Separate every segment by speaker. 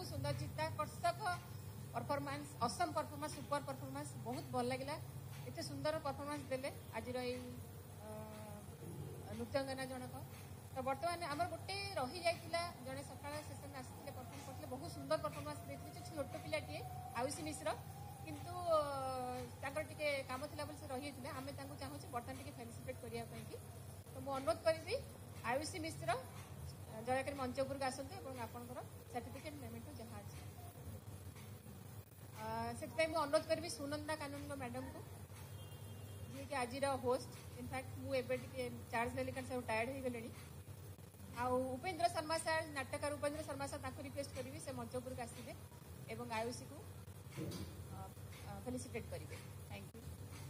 Speaker 1: बहुत सुंदर चित्ताकर्षक performance, awesome performance, super performance, बहुत भल लगे। एते सुंदर परफॉर्मेंस देले आज नृत्यांगना जनक। तो बर्तमान आम गोटे रही जाइला जड़े सका सेसन आसते परफर्म करते बहुत सुंदर परफॉर्मेंस देते छोट पिलाटे आयुषी मिश्र किंतु टे कम थी से रही है आम चाहूँ बर्तमान टे फेलिसिटेट करने। तो मुझे अनुरोध करी आयुषी मिश्र दयाकोरी मंच उपरक आसते आपंकर सर्टिफिकेट पेमेंट जहाँ अच्छे से अनुरोध करी सुनंदा कानून मैडम को जी कि आज होस्ट। इनफैक्ट मुझे चार्ज नेली कारण से टायर्ड हो गले। उपेन्द्र शर्मा सार नाटकार उपेन्द्र शर्मा सार रिक्वेस्ट करी से मंच उपरक आसवे एवं आयुषी को फेलिसिटेट करेंगे। Thank you.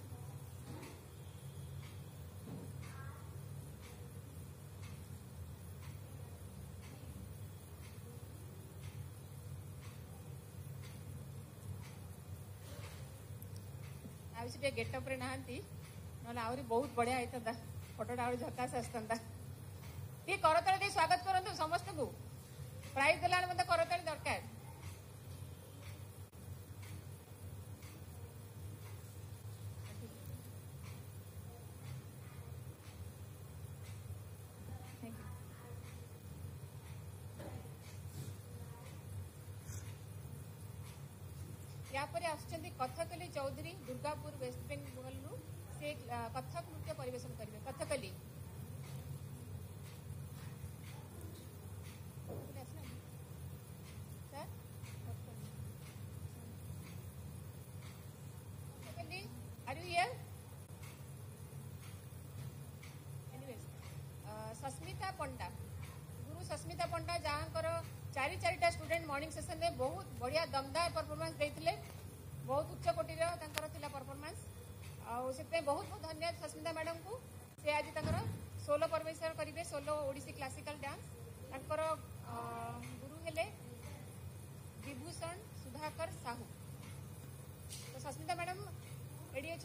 Speaker 1: आयुषी टे गेटअप रे नहांती ना आहरी बहुत बढ़िया होता फोटोटा आहरी झकास आसता। टे करताली स्वागत करूँ समस्त को प्राइज देला मत करताली दरकार। या पर आसुचंदी कथकली चौधरी दुर्गापुर वेस्ट बेंगल रु से कथक नृत्य परिवेशन करेंगे। Kathakali are you here? Anyways Sasmita Panda गुरु सस्मिता पंडा जहाँ चारिटा स्टूडेंट मॉर्निंग सेशन में बहुत बढ़िया दमदार परफॉर्मेंस देते बहुत उच्च कोटीर परफॉर्मेंस से बहुत बहुत धन्यवाद सस्मिता मैडम को। से आज सोलो परवेशन करेंगे सोलो ओडिसी क्लासिकल डांस। गुरु हेले विभूषण सुधाकर साहू। तो सस्मिता मैडम रेडी अच्छा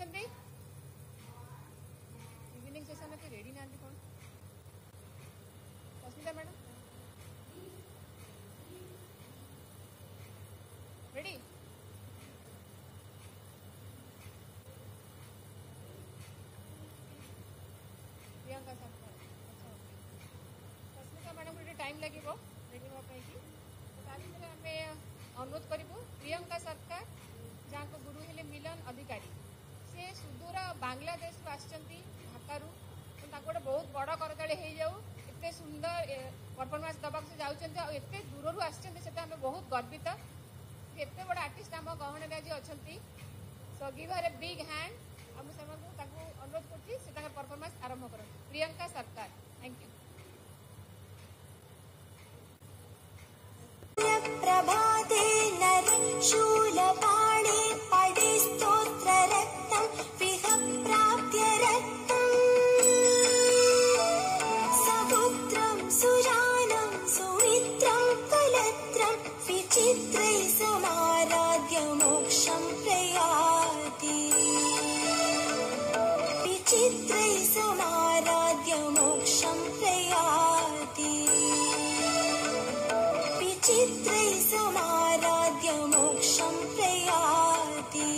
Speaker 1: इवनिंग सेशन में रेडी ना कौन सस्मिता मैडम रेडी? प्रियंका सरकार अच्छा सस्मिता मैडम को टाइम लगे रेडी होगापी। तो आम अनुरोध करूँ प्रियंका सरकार जहाँ को गुरु हेले मिलन अधिकारी से सुदूर बांग्लादेश रू आसचंती ढाकारु। तो गोटे बहुत बड़ करताड़ी हो जाऊ एते सुंदर परफॉर्मेंस दबा से जाऊँच एते दूर रू आसचंती से आम बहुत गर्वित। एते बड़ा आर्टिस्ट आम गहन आज अच्छा so give her a big hand. मुझे अनुरोध कर परफॉर्मेंस आरंभ कर प्रियंका सरकार। Thank you.
Speaker 2: प्रभाते नर शूलपाणे पडे स्तोत्र रत्नं विह प्राप्य रत्नं सपुत्रं सुजानं सुमित्रं कुलत्रं विचित्रै समाराध्य मोक्षं प्रयाति विचित्रै समाराध्य मोक्षं प्रयाति विचित्रै समाराध्य मोक्षं प्रयाति।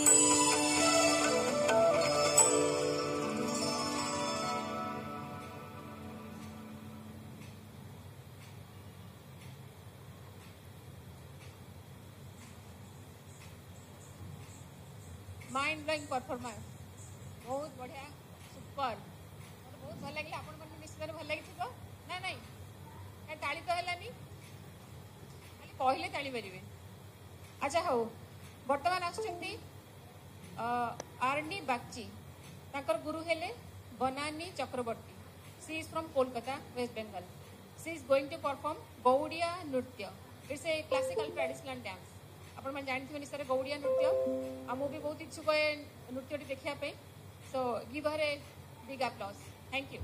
Speaker 1: माइंड ब्लोइंग परफॉर्मेंस बहुत बढ़िया सुपर मतलब बहुत भल लगे। आपण मन निश्चित भल लगी ना नहीं ताली तो है कहले ताली पारे। अच्छा हो बर्तमान आसुचंदी आरडी बागची ताकर गुरु हेले Banani Chakraborty. She is from Kolkata West Bengal. She is going to perform Gaudiya नृत्य। It's a classical traditional dance. आपण मैंने जानते निश्चय गौड़िया नृत्य आ मुझे बहुत इच्छुक है नृत्य देखापी। So give her a big applause. Thank you.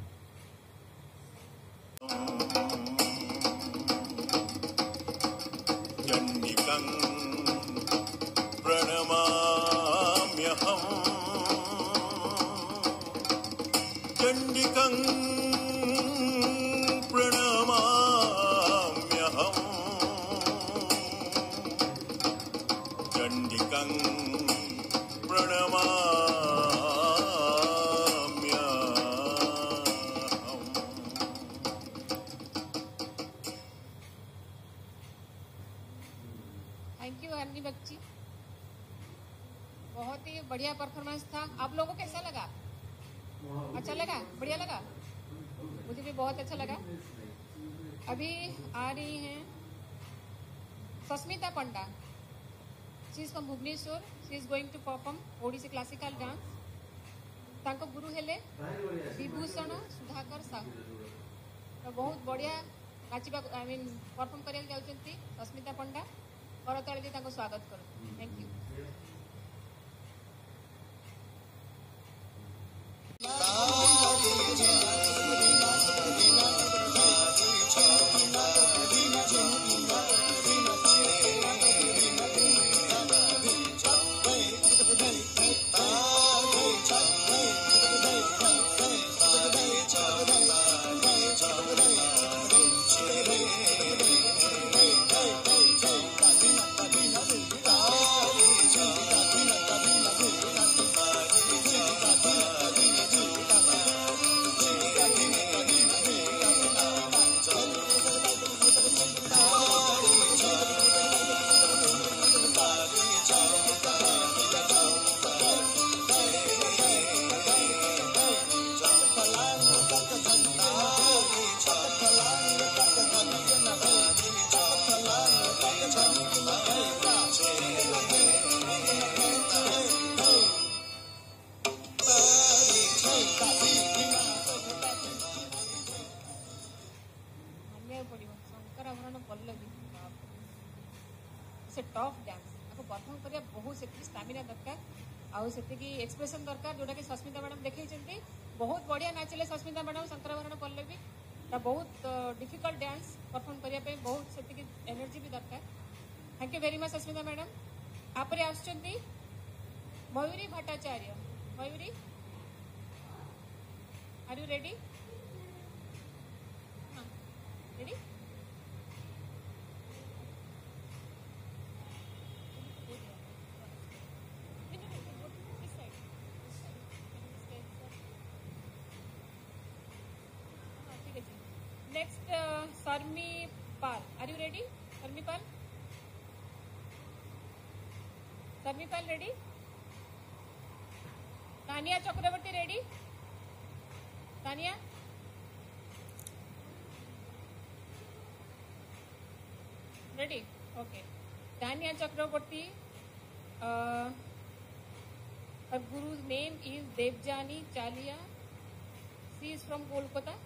Speaker 3: चंडिकं प्रणमाम्यहं चंडिकं प्रणमाम्यहं कोटिकं प्रणमाम्यहम्।
Speaker 1: थैंक यू हरनी बच्ची, बहुत ही बढ़िया परफॉर्मेंस था। आप लोगों को कैसा लगा? अच्छा लगा? बढ़िया लगा? मुझे भी बहुत अच्छा लगा। अभी आ रही हैं Sasmita Panda. She is from Bhubaneswar. She is going to perform Odissi classical dance. तांको गुरु हेले विभूषण सुधाकर साहू। तो बहुत बढ़िया नाचिबा आई मीन परफॉर्म करिया जाउछंती सस्मिता पंडा। करताली दे तांको स्वागत करो। Thank you. टफ डांस आपको परफॉर्म करिया बहुत से स्टामिना दरकार आउ से एक्सप्रेशन दरकार जोटा कि सस्मिता मैडम देखते बहुत बढ़िया नाचिले सस्मिता मैडम शंकराभरण पल्लवी बहुत डिफिकल्ट डांस परफॉर्म करने बहुत से एनर्जी भी दरकार। Thank you very much Sasmita madam. आपरे आसुचंती Mayuri Bhattacharya. Mayuri are you ready? Ready? Next, Sarmi Pal. Are you ready? Sarmi Pal? Sarmi Pal ready? Tania Chakraborty ready? Tania? Ready? Okay. Tania Chakraborty. Her guru's name is Devjani Chalia. She is from Kolkata.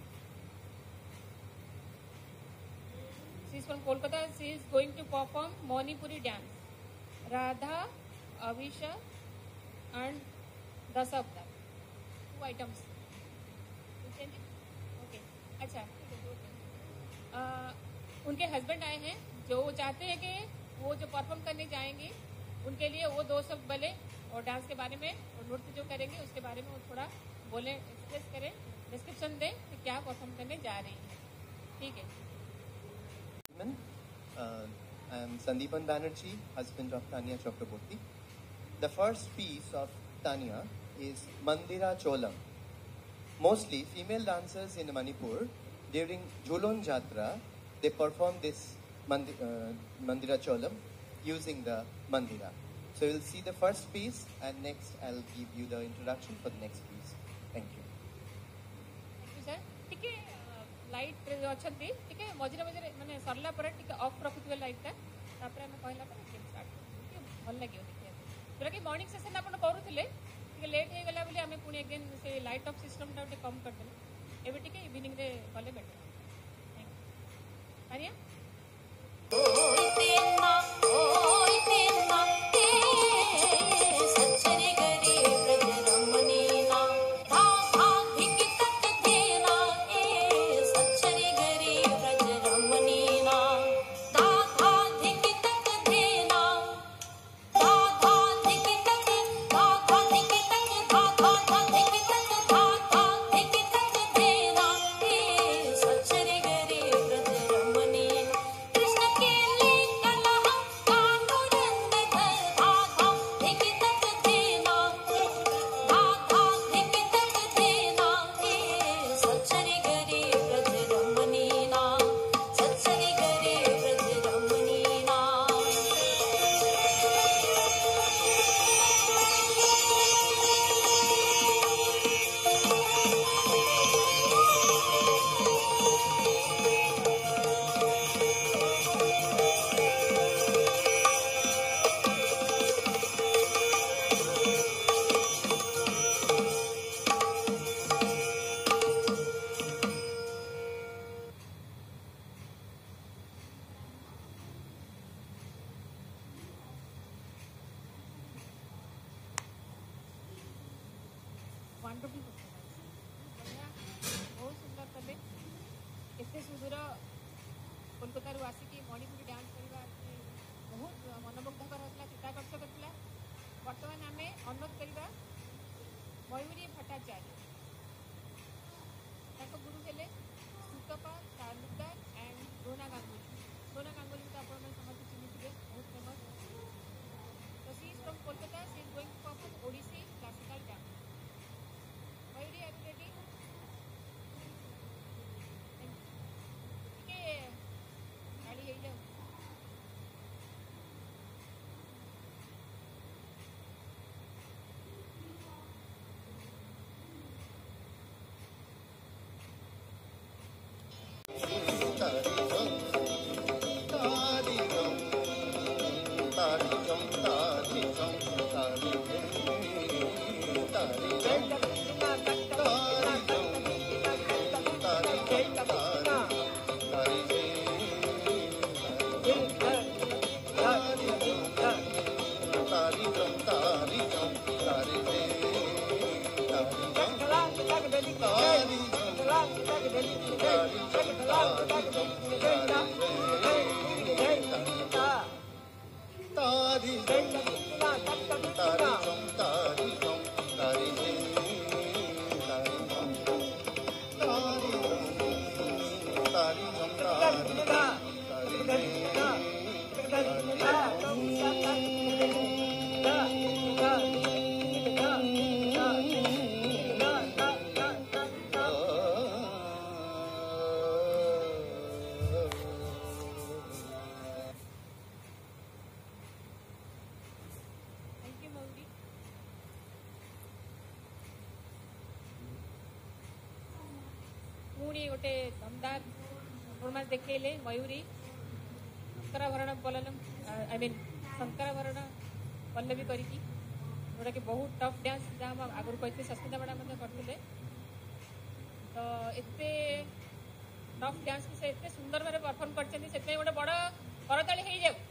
Speaker 1: She is from Kolkata. She is going to perform Manipuri dance. Radha, Avisha and Dasabda. 2 items. Okay. अच्छा उनके husband आए हैं जो चाहते हैं कि वो जो परफॉर्म करने जाएंगे उनके लिए वो 2 शब्द बोले और डांस के बारे में और नृत्य जो करेंगे उसके बारे में वो थोड़ा बोले, एक्सप्रेस करें, डिस्क्रिप्शन दें कि क्या परफॉर्म करने जा रही है। ठीक है।
Speaker 4: I am Sandeepan Banerjee, husband of Tania Chakraborty. The first piece of Tania is Mandira Cholam. Mostly female dancers in Manipur during Jhulon Jatra, they perform this Mandira Cholam using the Mandira. So we'll see the first piece and next I'll give you the introduction for the next piece. Thank you.
Speaker 1: Thank you sir. ठीक है light अच्छी टे मझे मझे मैंने सरला of रखुवे लाइटा हमें कहला स्टार्ट भल लगे देखिए जोटा कि मॉर्निंग सेशन आप करूँ लेट हो गला बोली आम पुणी अगेन से लाइट अफ सिस्टम टा कम करदेले एवं टे इवनिंग रे कले better. Thank you.
Speaker 2: Ramaneena
Speaker 1: wonderful performance बढ़िया बहुत सुंदर कले एत सुदूर कोलकाता आसिकी मणिपुरी डांस करवा बहुत मनमुग्धकर होता चित्ताकर्षक था बर्तमान आम अनुरोध करवा मयूरी भट्टाचार्य गुरु हेले सुतपा तालुकदार एंड रोना गांगुली तो आप समस्त चिन्ह बहुत फेमस तो she is from Kolkata she is going to perform Odissi classical dance Mayuri are you ready टिके गाड़ी हो जाओ गोटे दमदार परफॉर्मेंस देखले मयूरी शंकराभरण पलम आई मीन शंकराभरण पल्लवी करके जोटा कि बहुत टफ डांस जहाँ आगुरी कहते सस्मिता मैडम करते तो एते टफ डांस से एते सुंदर भाव परफॉर्म कर गोटे बड़ करताली हो जाऊ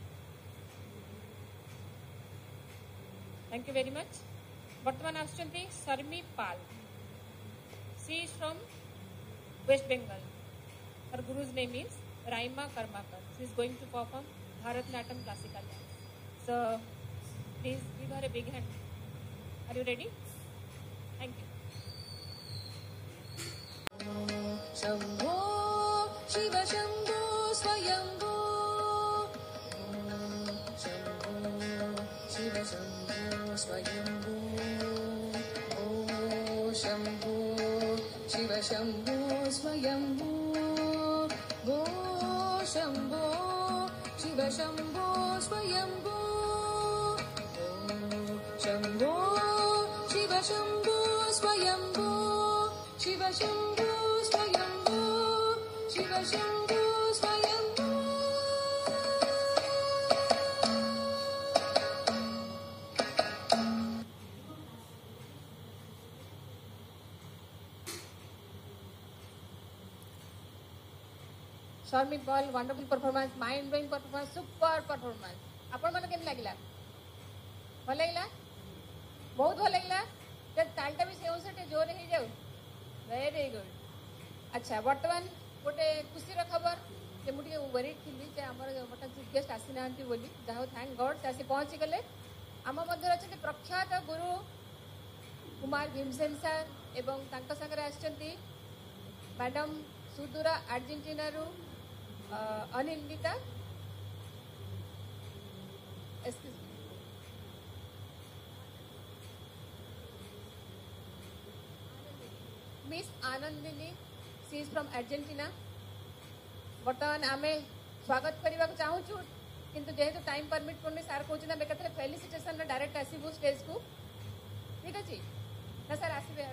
Speaker 1: थैंक यू वेरी मच बर्तमान आसुच्चंती शर्मी पाल सी इज फ्रॉम West Bengal. Her guru's name is Raima Karmakar. She is going to perform Bharatanatyam classical dance. So, please give her a big hand. Are you ready? Thank you.
Speaker 5: Shambho Shiva Shambho Swayambho Shambho Shiva Shambho Swayambho Shambho Shiva Shambho Swayambho Shambho Shiva Shambho Swayambho Shambho Shiva Shambho Swayambho Shiva Shambho Swayambho Shiva Shambho Swayambho
Speaker 1: Sharmi Pal wonderful performance mind blowing performance super performance आपण मन केम लागला भल लगला बहुत भल लगला जब तालटा भी से से जोर हो जाऊ वेरी गुड अच्छा बर्तमान गोटे खुशी खबर जे मुझे वरीड थी जे आम बर्तमान चीफ गेस्ट आसी ना बोली जहाँ थैंक गॉड से आसी पहुँची गले आम मध्य अच्छा प्रख्यात गुरु कुमार भीमसेन सार एवं सागर आसचंती मैडम सुदूरा Argentina Anindita miss Anandini she is from Argentina बर्तमान आम स्वागत करने चाहूँ किंतु जेहेतु टाइम परमिट करनी सार कहते बेकार फेलिसिटेशन डायरेक्ट आसबू स्टेज को ठीक अच्छे ना सार आसबे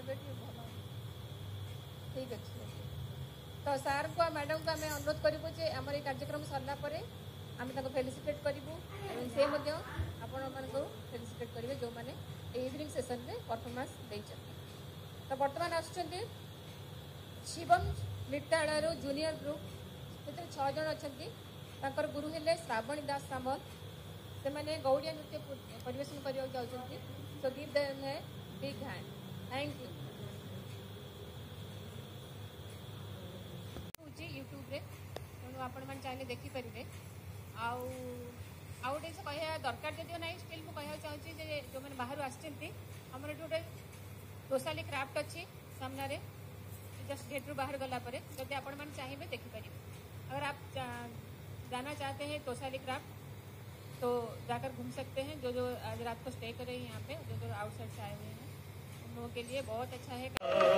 Speaker 1: ठीक अच्छे तो सार को मैडम को आम अनुरोध करूँ जे आम ये कार्यक्रम सरला आम फेलिसिटेट करूँ से आपण फेलिसिटेट करेंगे जो मैंने इवनिंग सेसन में परफॉर्मेंस देते तो बर्तमान आसुच्चंती शिवम नृत्यालय जूनियर ग्रुप से 6 जन अच्छा गुरु हेले श्रावणी दास सामल से मैंने गौड़िया नृत्य परिवेशन करने जाऊँगी so give them a big hand thank you YouTube रे तेणु आपण मैंने चाहिए देखिपारे आउ गोटे कह दरकार जदिव ना स्टिल मुझे कहना चाहिए जो मैंने बाहर आमर ये गोटे तोसाली क्राफ्ट अच्छी सामने जस्ट गेट रू बाहर गलापर जब आपण मैंने चाहिए देखिपारे अगर आप जाना चाहते हैं तोसाली क्राफ्ट तो जाकर घूम सकते हैं जो आज रात को स्टे करें यहाँ पे जो आउटसाइड से आए हुए हैं उन लोगों के लिए बहुत अच्छा है।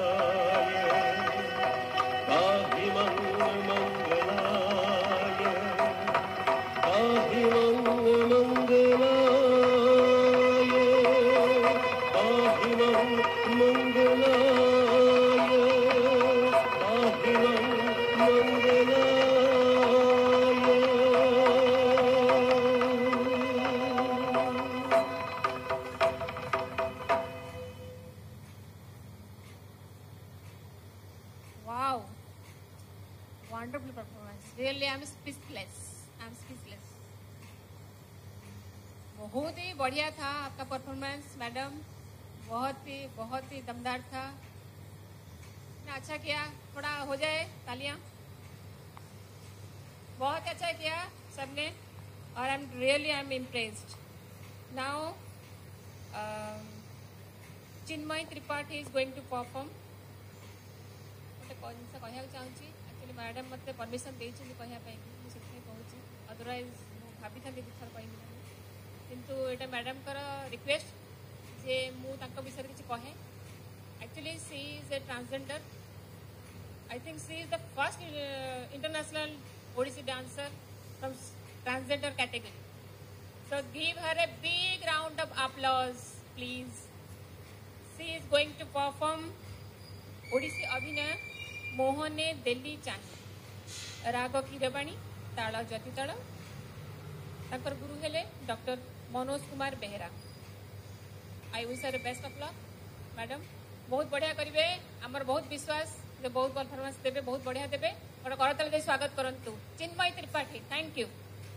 Speaker 1: Wow, wonderful performance. Really, I'm speechless. बहुत ही बढ़िया था आपका परफॉर्मेंस मैडम, बहुत ही दमदार था। अच्छा किया, थोड़ा हो जाए तालियां। बहुत अच्छा किया सबने और I am impressed. Now Chinmay Tripathi is going to perform. गोटे जिन कहना चाहूँगी एक्चुअली मैडम मत परमिशन देती कहवाई मुझे कहूँ, अदरवाइज मुझे भाभी था दुथर कहमी किंतु ये मैडम रिक्वेस्ट जे मुझे विषय किसी कहे। Actually she is a transgender. I think she is the first international Odissi dancer from transgender category. So give her a big round of applause please. She is going to perform Odissi अभिनय मोहने देली चाहे राग कीरवाणी ताल ज्योति ताल। ताकर गुरु हेले doctor Manoj Kumar Behera. I wish her best of luck madam. बहुत बढ़िया करेंगे, आमर बहुत विश्वास जे बहुत परफॉर्मेंस देवे, बहुत बढ़िया देवे। गोटे करताली दे स्वागत करंतु Chinmay Tripathi. Thank you.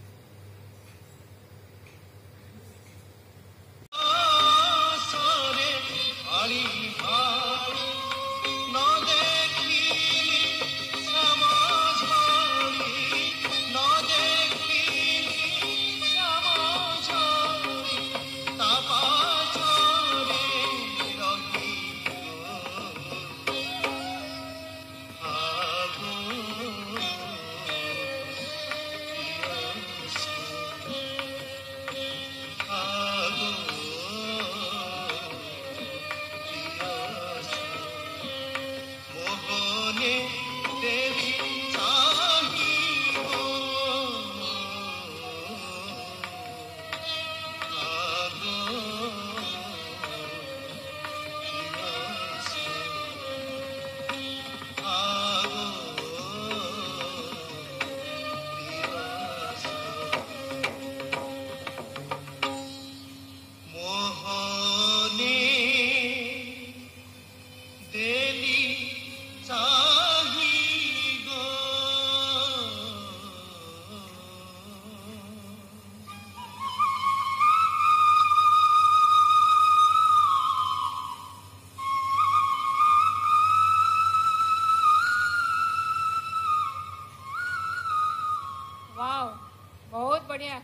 Speaker 1: Wow, बहुत बढ़िया।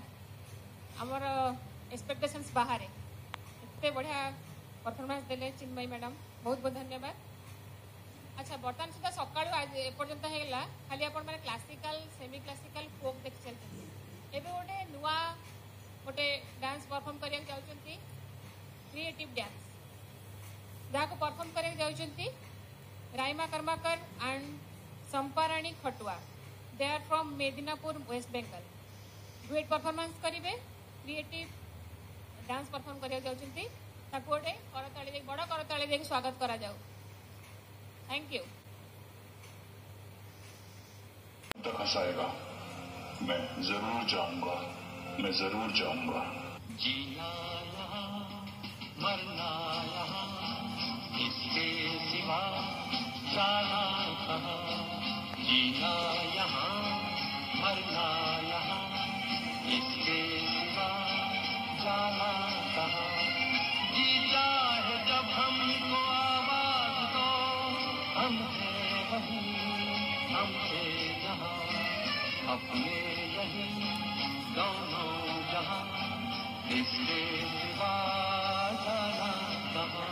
Speaker 1: आमर एक्सपेक्टेशंस बाहर एते बढ़िया परफॉर्मेंस देले चिन्मयी मैडम, बहुत बहुत धन्यवाद। अच्छा, बर्तमान सुधा सकाळु एपर्यंत है खाली आपण माने क्लासिकल सेमी क्लासिकल फोक देखि चलते। एबे गोटे नुआ गोटे डांस परफॉर्म करिया जाउचंती, क्रिएटिव डांस जहाँ को परफॉर्म करिया जाउचंती Raima Karmakar and Samparani Khatua. They are from Medinipur West Bengal. Duet performance करेंगे, क्रिएटिव डांस परफॉर्म करिया जाउचंती। ताको गोटे करताली दे बड़ करताली दे स्वागत करा जाऊ। Thank you.
Speaker 6: आएगा मैं जरूर जाऊंगा, मैं जरूर जाऊंगा। जीना यहाँ मरना यहाँ, इसके सिवा जाना कहाँ। जीना यहाँ मरना यहाँ, इसके सिवा जाना कहाँ। जी चाहे जब हमको हमसे जहाँ अपने यही दोनों जहाँ इसके सिवा जाना कहाँ।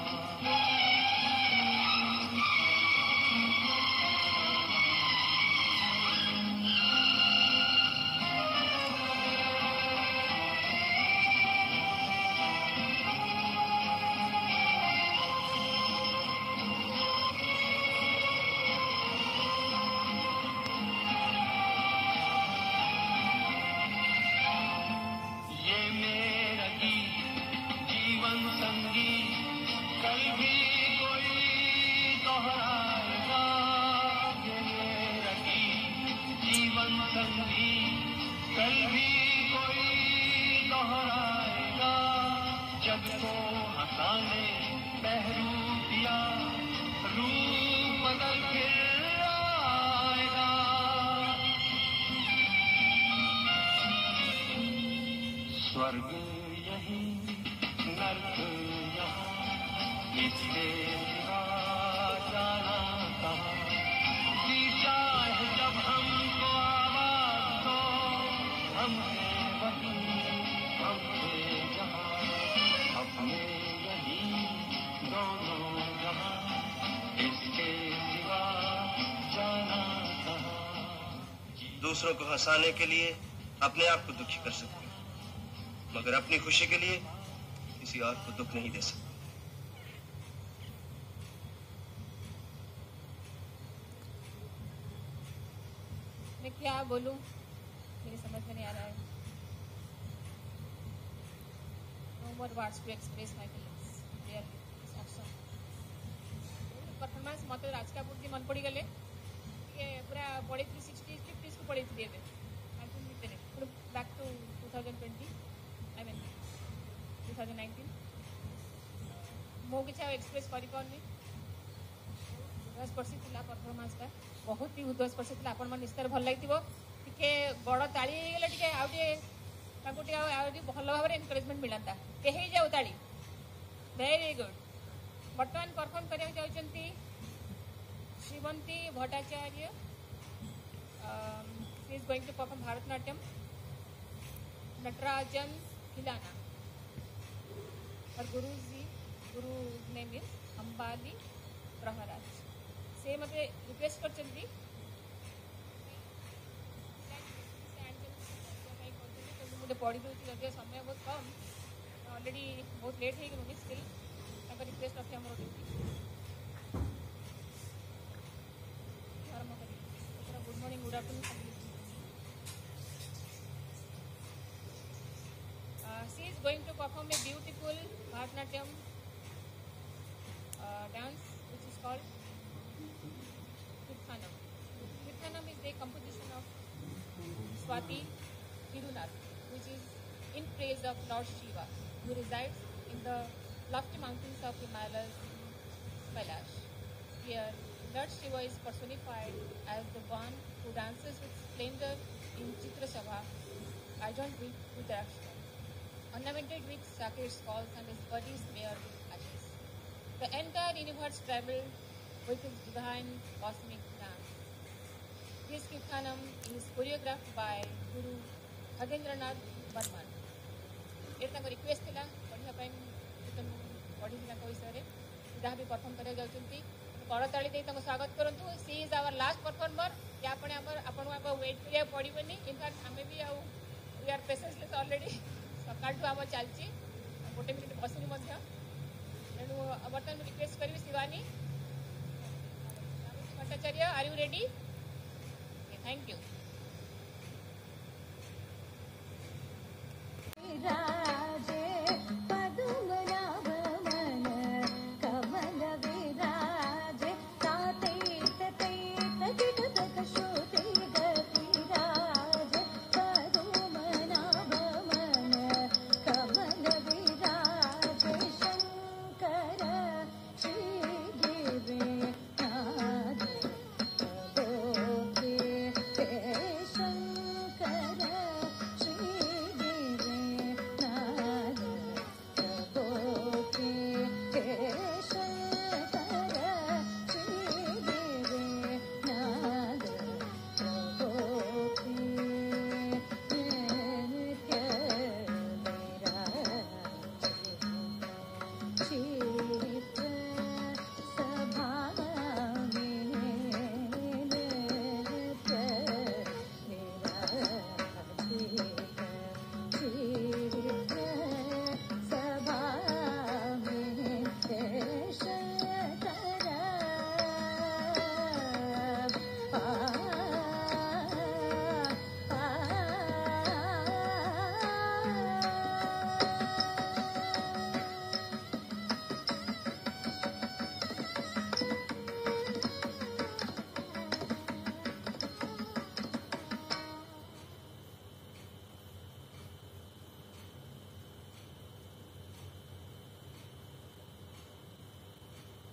Speaker 6: स्वर्ग यही नर्क यहाँ इससे सिवा जाना कहाँ। जी चाहे जब हमको आवाज दो हमसे वही हमसे जहाँ अपने यही दोनों जहाँ इसके सिवा जाना कहाँ।
Speaker 7: दूसरों को हंसाने के लिए अपने आप को दुखी कर सकते हैं, मगर अपनी खुशी के लिए किसी और को दुख नहीं दे सकते।
Speaker 1: मैं क्या बोलूं, मेरी समझ में नहीं आ रहा है। No more words to express my feelings. Really, it's awesome. Performance मत राजका पूर्ति मन पड़ी गले ये पूरा पड़ी 360 50 को पड़ी थी एबे मार्केट भितर पुरो बैक टू 2020 आई मीन 2019 मो किछा एक्सप्रेस करि पाउनी। उद्घोषपर्शी थिला परफॉर्मेंसटा बहुत ही उद्घोषपर्शी थिला। आपण मन निस्तर भल लागिथिबो टिके बड़ ताली गेले टिके आउटे ताको टिके आउटे भल भाबरे एनकरेजमेंट मिलंता के हे जाउ ताली वेरी गुड। वर्तमान परफॉर्म करिया जाउचंती Srivanti Bhattacharya. She is going to perform Bharatanatyam. Natarajan खिलाना और गुरु नेम इज अंबाली प्रहराज। से मते रिक्वेस्ट करचंती मुझे पढ़ी दूसरी जगह समय बहुत कम ऑलरेडी बहुत लेट हो गई स्टिल रिक्वेस्ट रखे आम आरंभ कर। Good morning good afternoon. She is going to perform a beautiful Bharatanatyam dance which is called Kirthanam. Kirthanam is a composition of Swati Tirunar, which is in praise of Lord Shiva, who resides in the lofty mountains of Himalayas, Kailash. Here, Lord Shiva is personified as the one who dances with splendor in Chitrasabha, adorned with Rudraksham, ornamented with sacred skulls and his body smeared with ashes. The entire universe travelled with his divine cosmic dance. This Kirthanam is choreographed by Guru Khagendranath Barman. ये request थी पढ़ा पढ़ी विषय जहाँ भी perform कर करताड़ी दे स्वागत करूँ। She is our last performer या आपण वेट करा पड़ोनी। इनफैक्ट आम भी आउ वी आर पेसेंसलेस ऑलरेडी सकाल आम चलती गोटे मिनिट बसुनी तेणु बर्तमान रिक्वेस्ट करी Shivani Bhattacharya are you ready? Thank you.
Speaker 5: Yeah.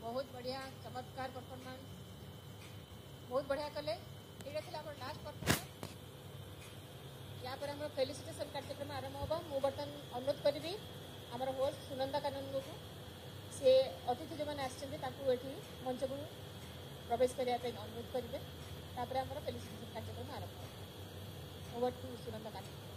Speaker 1: बहुत बढ़िया चमत्कार परफॉर्मेंस बहुत बढ़िया कले ये थी लास्ट परफॉर्मेंस या पर हम फेलिसिटेशन कार्यक्रम आरंभ होगा मु बर्तन अनुरोध करी आमर होस्ट सुनंदा कानंद को सी अतिथि जो मैंने आसती मंच को प्रवेश करने अनुरोध करेंगे फेलिसिटेशन कार्यक्रम आरंभ होगा ओवर टू सुनंदा कानंद।